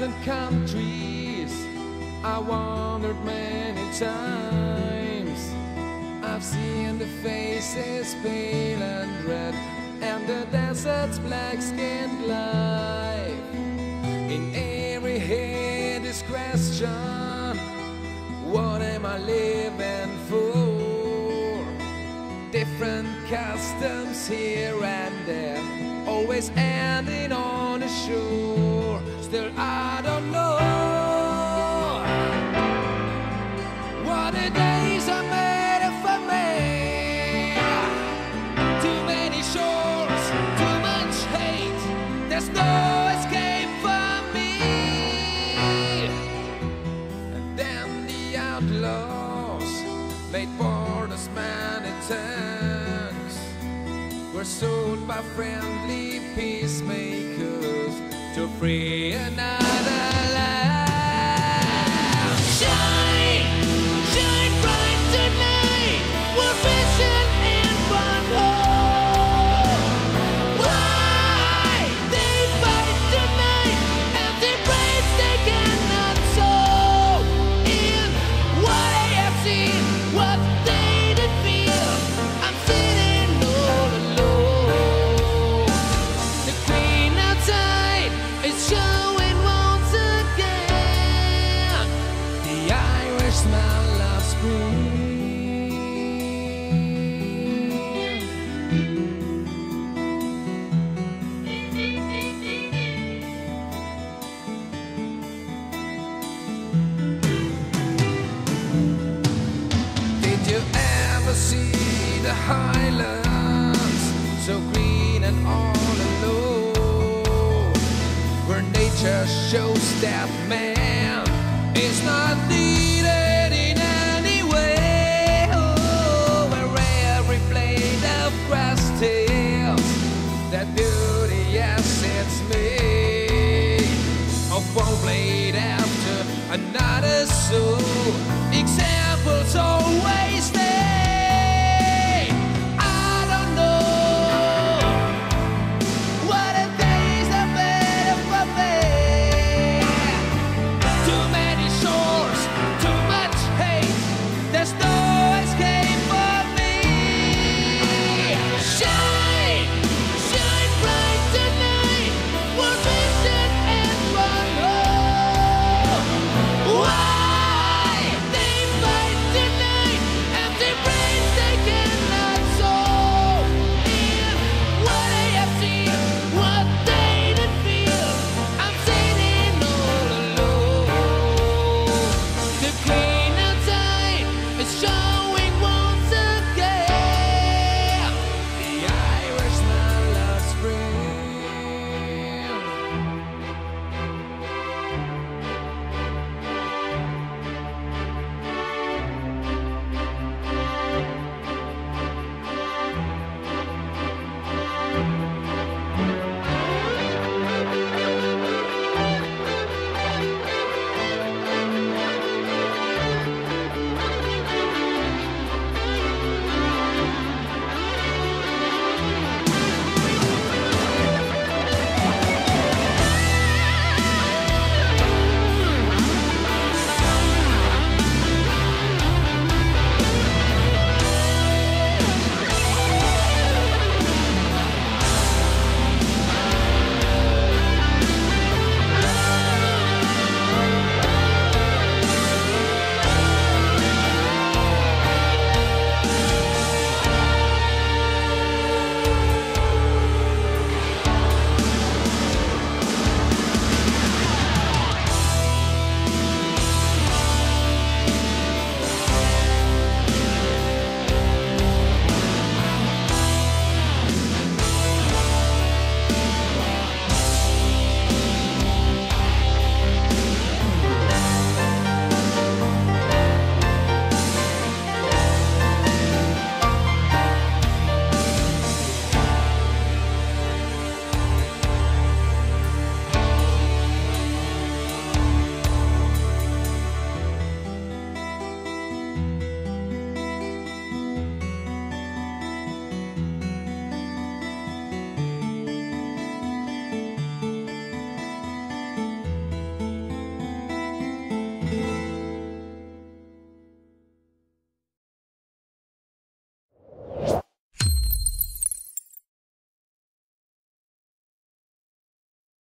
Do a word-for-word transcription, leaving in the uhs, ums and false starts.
thousand countries. I wandered many times. I've seen the faces pale and red, and the desert's black-skinned life. In every head is question, what am I living for? Different customs here and there, always ending on the shore. Still I don't know what the days are made of for me. Too many shores, too much hate, there's no escape for me. And then the outlaws made borders many times, were sold by friendly peacemakers to free another land. Shine, shine bright tonight, we're fishing in one hole. Why they fight tonight, empty brains they cannot sow. In what I have seen, what they did feel, I'm sitting all alone. The queen outside is showing once again the Irish smell of spring. Did you ever see the Highlands, so green and all alone, where nature shows that man is not needed in any way? Oh, where every blade of grass tells that beauty, yes, it's me. Of one blade after another, so examples always stay. I don't know what the days are made of for me. Too many shores, too much hate, there's no escape for me. Shine, shine bright tonight, we're fishing in one hole. Why they fight tonight, empty brains they cannot sow. In what I have seen, what they did feel, I'm sitting all alone. The queen outside is shining.